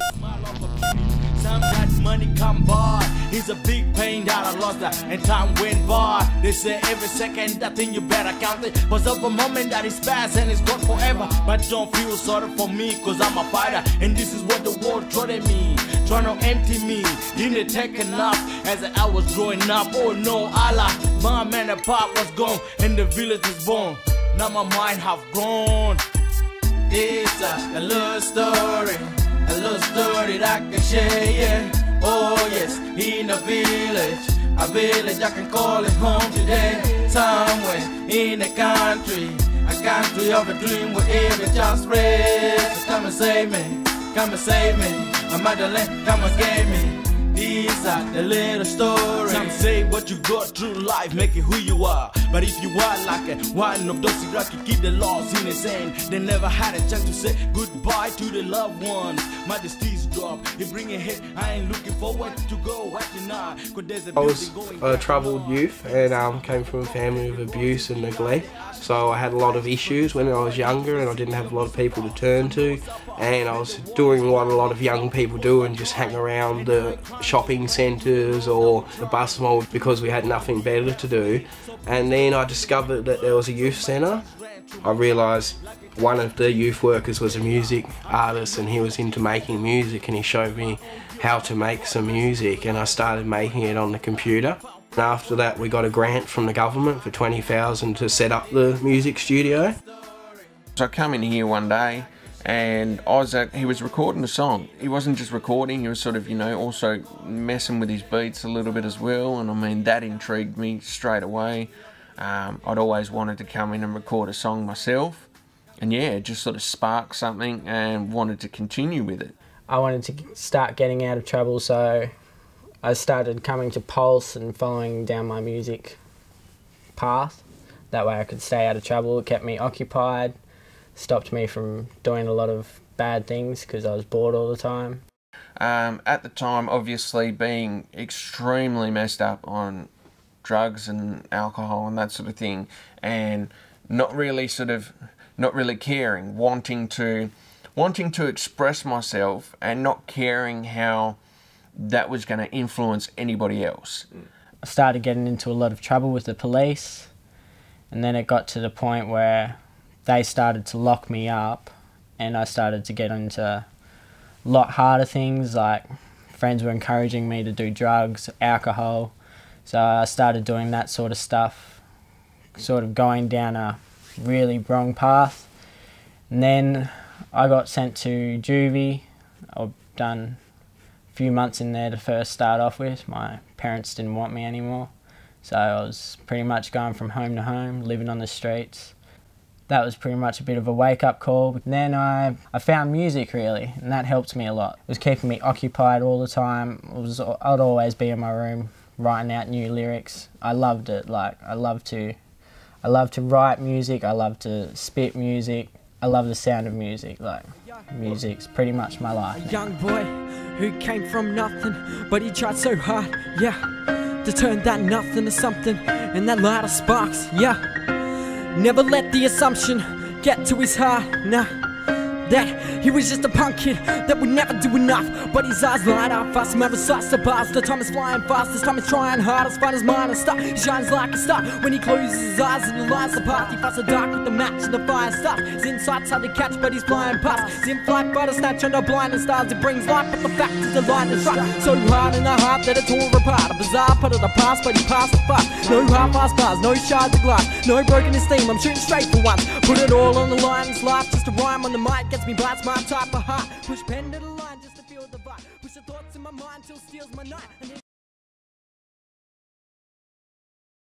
Sometimes money come by, it's a big pain that I lost that, and time went by. They say every second that thing you better count it, but of a moment that is past and it's gone forever. But don't feel sorry for me, cause I'm a fighter, and this is what the world threw at me, trying to empty me. Didn't take enough as I was growing up. Oh no, Allah, my man and pop was gone, and the village was born. Now my mind have grown. It's a little story, a little story that I can share, yeah. Oh yes, in a village I can call it home today. Somewhere in a country of a dream where every child's raised. So come and save me, come and save me. My motherland, come and get me. These are the little stories. Some say what you got through life make it who you are. But if you are like one of those who keep the laws in his hand, they never had a chance to say goodbye to the loved ones. Majesty's drop, you bring it hit. I ain't looking forward to go watching now. I was a troubled youth and came from a family of abuse and neglect. So I had a lot of issues when I was younger, and I didn't have a lot of people to turn to. And I was doing what a lot of young people do and just hang around the shopping centres or the bus mall because we had nothing better to do. And then I discovered that there was a youth centre. I realised one of the youth workers was a music artist, and he was into making music, and he showed me how to make some music, and I started making it on the computer. And after that we got a grant from the government for $20,000 to set up the music studio. So I come in here one day and he was recording a song. He wasn't just recording, he was sort of, you know, also messing with his beats a little bit as well, and I mean that intrigued me straight away. I'd always wanted to come in and record a song myself, and yeah, it just sort of sparked something and wanted to continue with it. I wanted to start getting out of trouble, so I started coming to Pulse and following down my music path. That way I could stay out of trouble. It kept me occupied, stopped me from doing a lot of bad things because I was bored all the time. At the time, obviously being extremely messed up on drugs and alcohol and that sort of thing, and not really caring, wanting to express myself and not caring how that was going to influence anybody else. I started getting into a lot of trouble with the police, and then it got to the point where they started to lock me up, and I started to get into a lot harder things, like friends were encouraging me to do drugs, alcohol, so I started doing that sort of stuff, sort of going down a really wrong path. And then I got sent to juvie. I've done a few months in there to first start off with. My parents didn't want me anymore, so I was pretty much going from home to home, living on the streets. That was pretty much a bit of a wake-up call. But then I found music, really, and that helped me a lot. It was keeping me occupied all the time. I'd always be in my room writing out new lyrics. I loved it. Like, I love to write music. I love to spit music. I love the sound of music. Like, music's pretty much my life. A young boy who came from nothing, but he tried so hard, yeah, to turn that nothing to something, and that light of sparks, yeah. Never let the assumption get to his heart, nah, that he was just a punk kid that would never do enough. But his eyes light up fast, never sights the bars. The time is flying fast, this time he's trying hard to find his mind and start. He shines like a star when he closes his eyes and the lights apart. He fights the dark with the match and the fire starts. His insight's hard to catch, but he's flying past. He's in flight, but a snatch under blinding stars. It brings light, but the fact is the line is right. So hard in the heart that it tore apart. A bizarre part of the past, but he passed the fast. No half-assed bars, no shards of glass, no broken in steam. I'm shooting straight for once. Put it all on the line. It's life just a rhyme on the mic. Gets me blast my type of heart. Push pen to the line just to feel the vibe. Push the thoughts in my mind till steals my night.